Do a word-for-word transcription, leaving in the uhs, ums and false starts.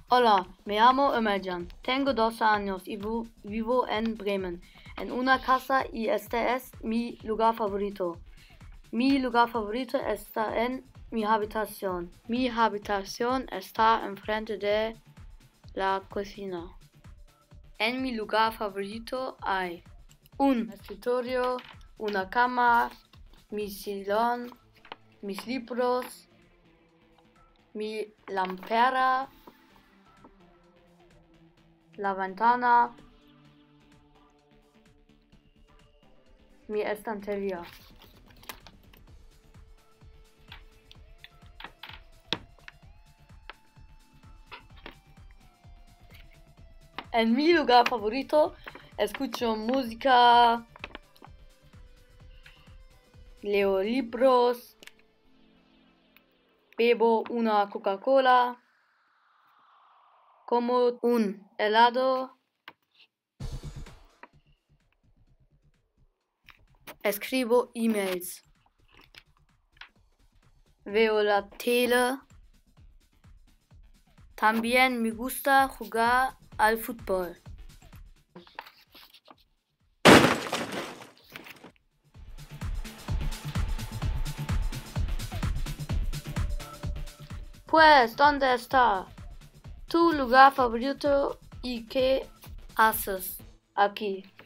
Hola, me llamo Emerjan, tengo doce años y vivo en Bremen, en una casa y este es mi lugar favorito. Mi lugar favorito está en mi habitación. Mi habitación está enfrente de la cocina. En mi lugar favorito hay un escritorio, una cama, mi sillón, mis libros, mi lámpara, la ventana, mi estantería. En mi lugar favorito escucho música, leo libros, bebo una Coca-Cola, como un helado, escribo emails, veo la tele. También me gusta jugar al fútbol. Pues, ¿dónde está tu lugar favorito y qué haces aquí?